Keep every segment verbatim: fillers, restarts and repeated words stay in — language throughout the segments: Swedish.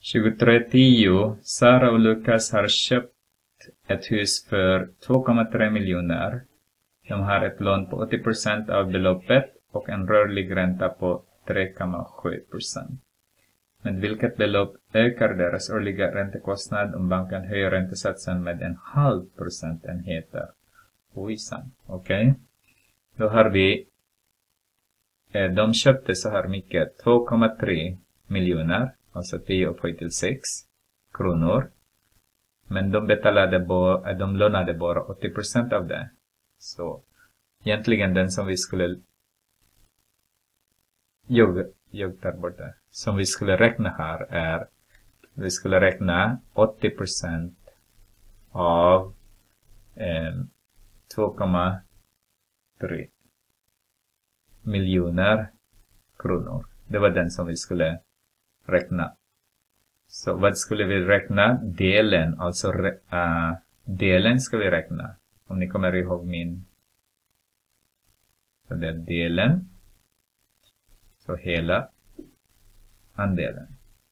tjugotre tio. Sara och Lukas har köpt ett hus för två komma tre miljoner. De har ett lån på åttio procent av beloppet och en rörlig ränta på tre komma sju procent. Med vilket belopp ökar deras årliga räntekostnad om banken höjer räntesatsen med en halv procentenheter? Ojsan, okej. Okay. Då har vi, eh, de köpte så här mycket, två komma tre miljoner, alltså tio upphöjt till sex kronor. Men de betalade bara, de lånade bara åttio procent av det. Så egentligen den som vi skulle, jag, jag tar bort det, som vi skulle räkna här är, vi skulle räkna åttio procent av eh, två komma tre miljoner kronor. Det var den som vi skulle räkna. Så vad skulle vi räkna? Delen, alltså uh, delen ska vi räkna. Om ni kommer ihåg min. Så det är delen. Så hela andelen.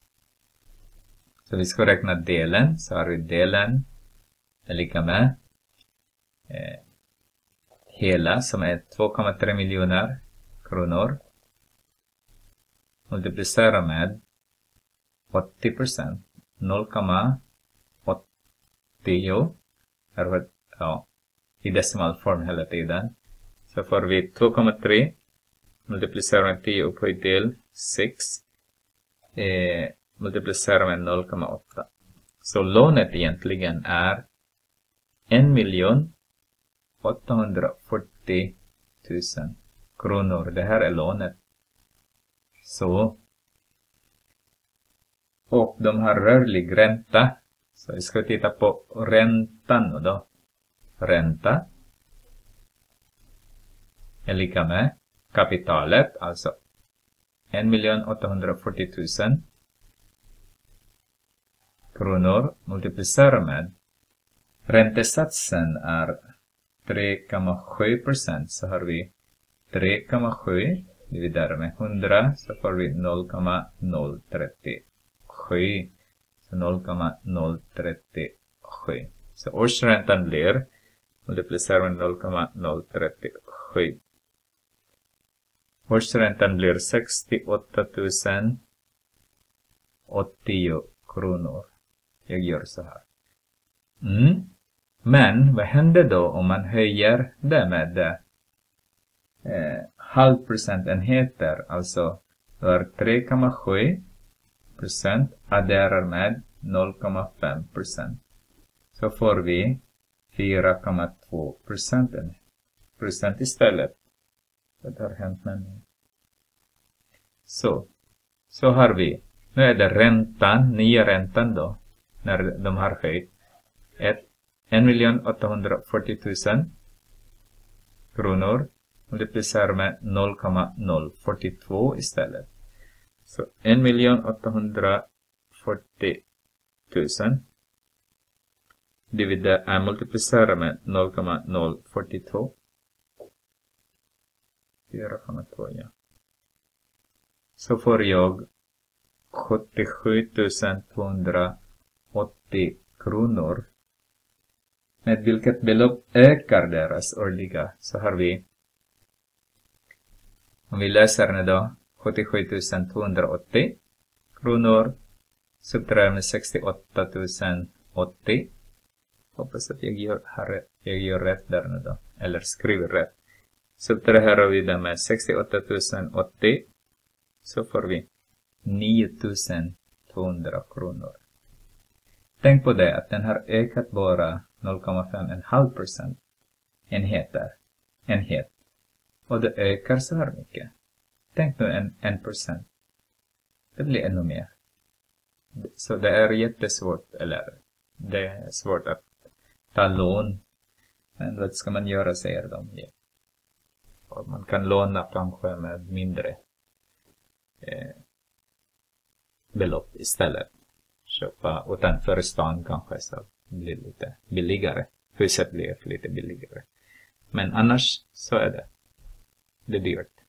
Så vi ska räkna delen. Så har vi delen är lika med eh, hela som är två komma tre miljoner kronor. Multiplicera med åttio procent. noll komma åttio. Ja, i decimalform hela tiden. Så får vi två komma tre. Multiplicera med tio upphöjt till sex. Eh, multiplicera med noll komma åtta. Så lånet egentligen är en miljon åttahundrafyrtio tusen kronor. Det här är lånet. Så. Och de har rörlig ränta. Så vi ska titta på räntan då. Ränta är lika med kapitalet, alltså en miljon åttahundrafyrtio tusen kronor multiplicerar med räntesatsen är tre komma sju procent. Så har vi tre komma sju dividerat med hundra, så får vi noll komma noll tre sju. Så noll komma noll tre sju. Så årsräntan blir multiplicerar med noll komma noll tre sju. Årsräntan blir sextioåtta tusen åttio kronor. Jag gör så här. Mm. Men vad händer då om man höjer det med eh, halv procentenheter? Alltså är tre komma sju procent adderar med noll komma fem procent. Så får vi fyra komma två procent procent istället. Det har hänt med mig. Så. Så har vi. Nu är det räntan, nya räntan då. När de har höjt. en miljon åttahundrafyrtio tusen kronor. Multiplicerar med noll komma noll fyrtiotvå istället. Så en miljon åttahundrafyrtio tusen. Dividerar, äh, multiplicerar med noll komma noll fyrtiotvå. fyra komma två, ja. Så får jag sjuttiosju tusen tvåhundraåttio kronor. Med vilket belopp ökar deras årliga? Så har vi, om vi läser nu då, sjuttiosju tusen tvåhundraåttio kronor. Subtraherar med sextioåtta tusen åttio. Hoppas att jag gör, här, jag gör rätt där nu då. Eller skriver rätt. Subtraherar vi det med sextioåtta tusen åttio. Så får vi nio tusen tvåhundra kronor. Tänk på det att den har ökat bara noll komma fem procent enheter. Enhet. Och det ökar så här mycket. Tänk nu en, en procent. Det blir ännu mer. Så det är jättesvårt, eller det är svårt att ta lån. Men vad ska man göra, säger de. Ja. Och man kan låna kanske med mindre eh, belopp istället. Köpa utanför stan kanske, så blir det lite billigare. Huset blir lite billigare. Men annars så är det. Det är dyrt.